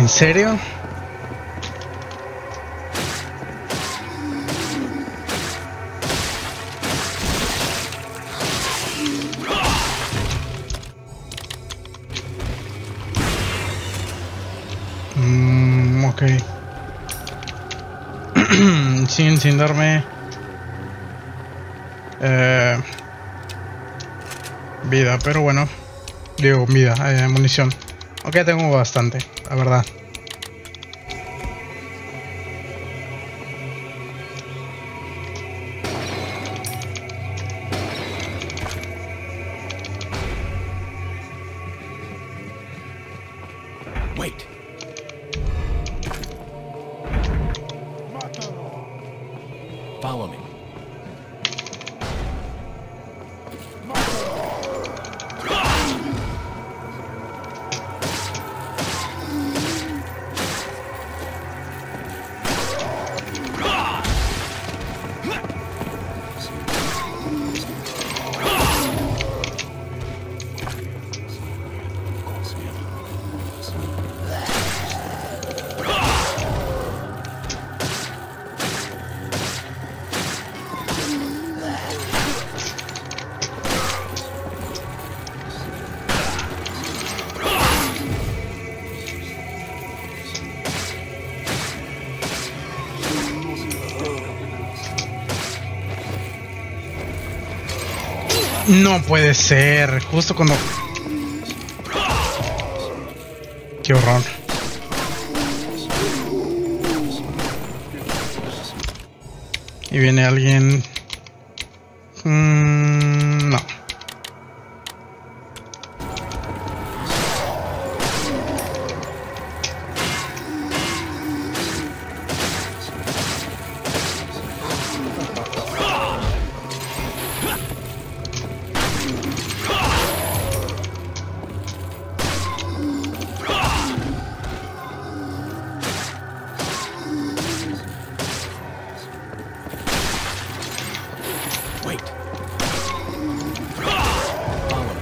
serio? Ok. sin darme vida, pero bueno, digo vida, munición. Ok, tengo bastante, la verdad. Wait. Follow me. No puede ser, justo cuando... Qué horror. Y viene alguien... no. Wait. Follow me.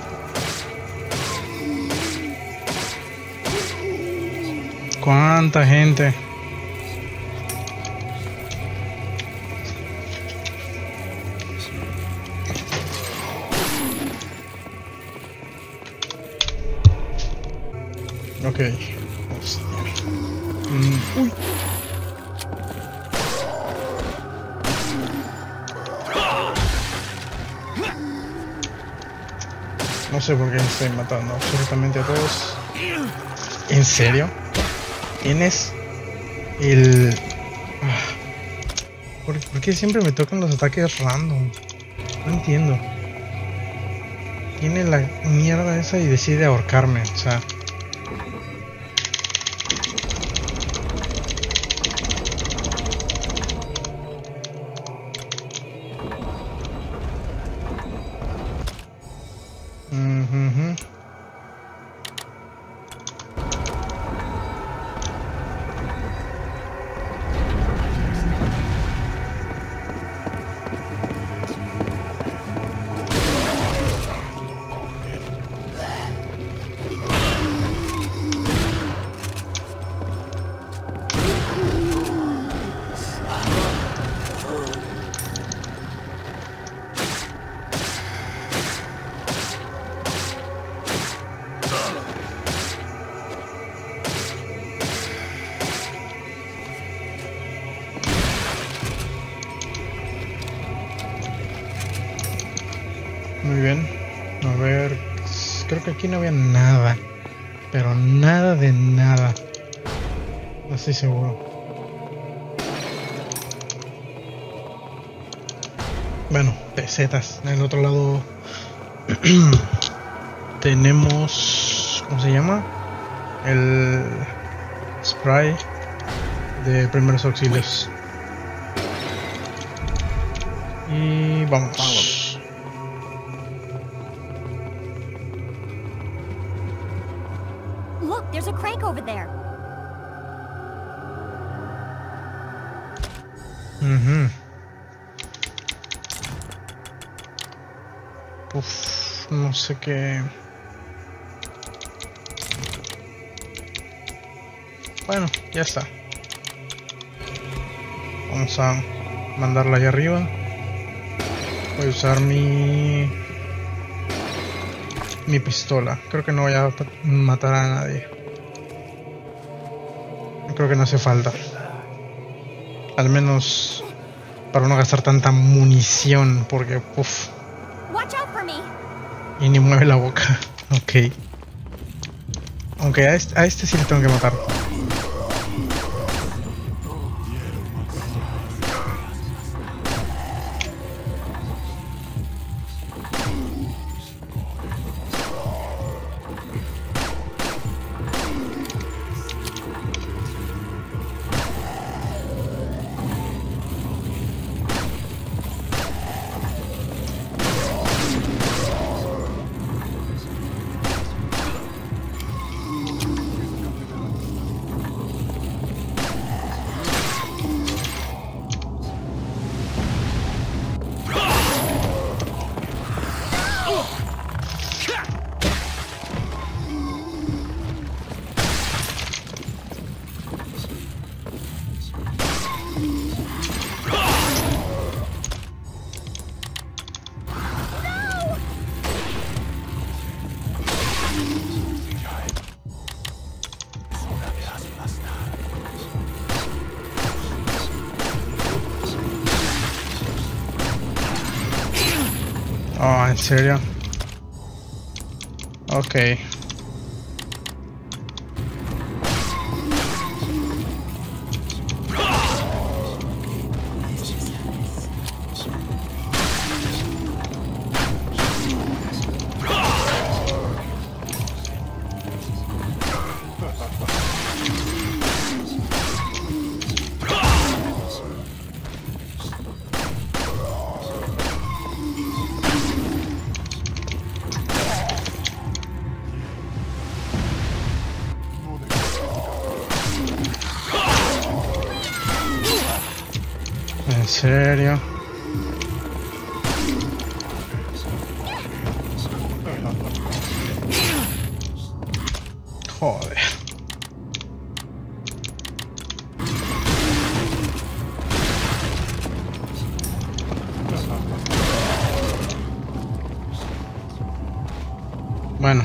¿Cuánta gente? Ok. Uy. No sé por qué estoy matando absolutamente a todos. ¿En serio? ¿Tienes el... ¿Por qué siempre me tocan los ataques random? No entiendo. Tiene la mierda esa y decide ahorcarme, o sea... Muy bien, a ver, creo que aquí no había nada, pero nada de nada, no estoy seguro. Bueno, pesetas, en el otro lado tenemos, ¿cómo se llama? El spray de primeros auxilios. Y vamos. Look, there's a crank over there. No sé qué. Bueno, ya está. Vamos a mandarla allá arriba. Voy a usar mi pistola. Creo que no voy a matar a nadie. Creo que no hace falta. Al menos para no gastar tanta munición, porque uff. Y ni mueve la boca. Ok. Aunque a este sí le tengo que matar. Oh, ¿en serio? Ok. ¿En serio? Joder. Bueno.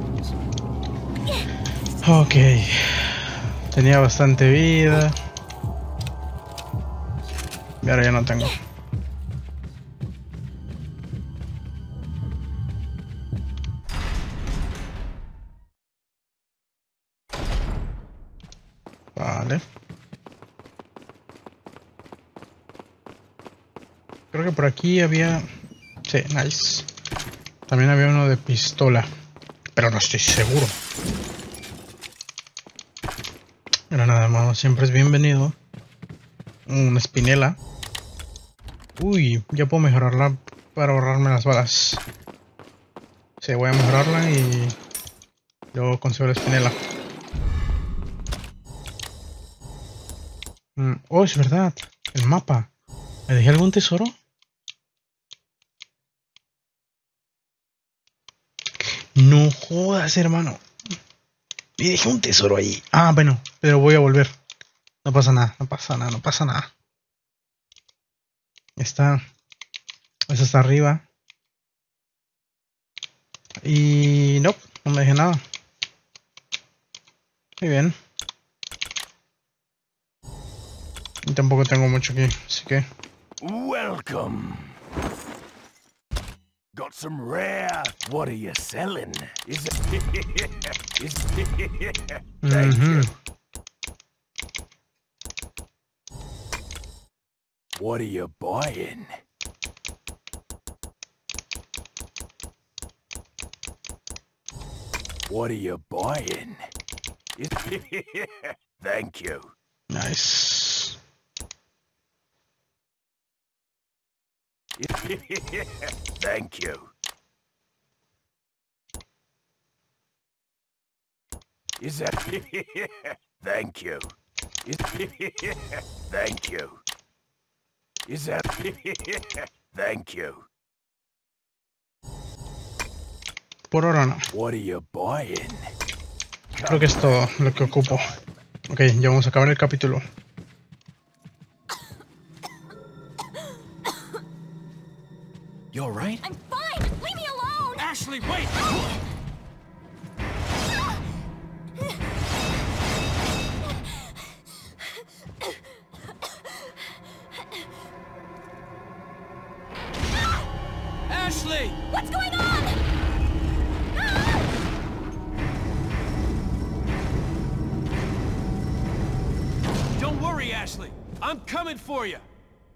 Ok. Tenía bastante vida. Y ahora ya no tengo. Vale. Creo que por aquí había... Sí, nice. También había uno de pistola. Pero no estoy seguro. Pero nada más, siempre es bienvenido. Una espinela. Uy, ya puedo mejorarla para ahorrarme las balas. Sí, voy a mejorarla y luego consigo la espinela. Oh, es verdad. El mapa. ¿Me dejé algún tesoro? No jodas, hermano. Me dejé un tesoro ahí. Ah, bueno, pero voy a volver. No pasa nada, no pasa nada, no pasa nada. Está... Eso está arriba. Y... no, no me dejé nada. Muy bien. Y tampoco tengo mucho aquí, así que... Welcome. Got some rare. What are you selling? Is it? Thank you. What are you buying? What are you buying? Thank you. Nice. Thank you. Is that? Thank you. Thank you. Is that? Thank you. Por ahora no. What are you buying? Creo que es todo lo que ocupo. Ok, ya vamos a acabar el capítulo. You all right? I'm fine! Leave me alone! Ashley, wait! Ashley! What's going on? Don't worry, Ashley. I'm coming for you.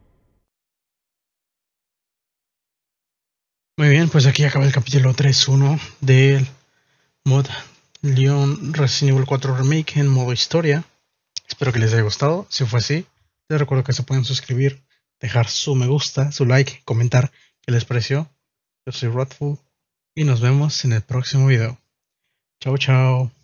Muy bien, pues aquí acaba el capítulo 3.1 del mod Leon Resident Evil 4 Remake en modo historia. Espero que les haya gustado. Si fue así, les recuerdo que se pueden suscribir, dejar su me gusta, su like, comentar qué les pareció. Yo soy Rodful y nos vemos en el próximo video. Chao, chao.